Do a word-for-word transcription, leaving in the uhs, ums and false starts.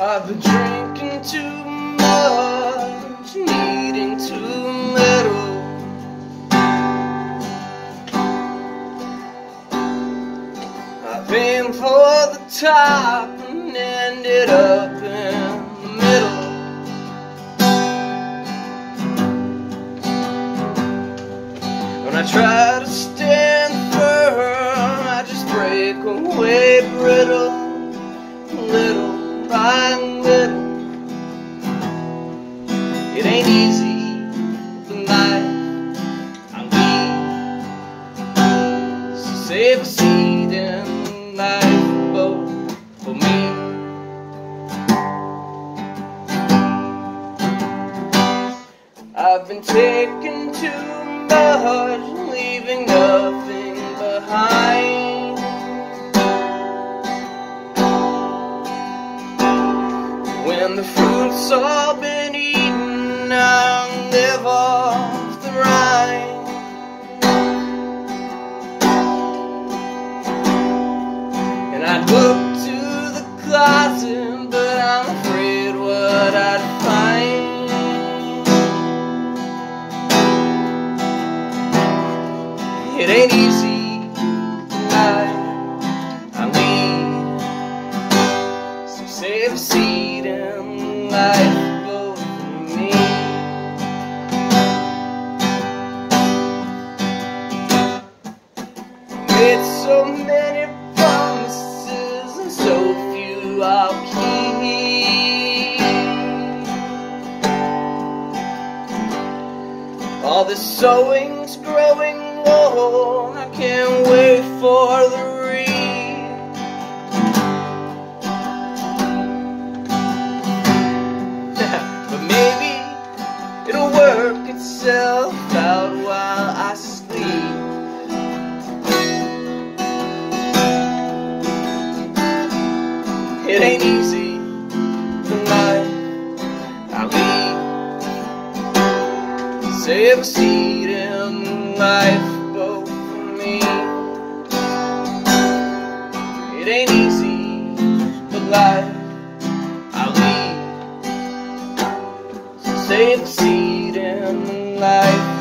I've been drinking too much and eating too little. I've aimed for the top and ended up in the middle. When I try to stand firm, I just break away brittle, little by little. It ain't easy, but life, I'm weak. So save a seat in the lifeboat for me. I've been taking too much, leaving nothing behind. When the fruit's all been eaten, I'll live off the rind. And I'd look to the closet, but I'm afraid what I'd find. It ain't easy tonight, I need, so save a seat in the lifeboat for me. Made so many promises and so few I'll keep. All this sowing's growing old, I can't wait for the reap. But maybe it'll work itself out while I sleep. It ain't easy, the life I lead. Save a seat in the lifeboat for me. It ain't easy, but life I lead. So save a seat in the life.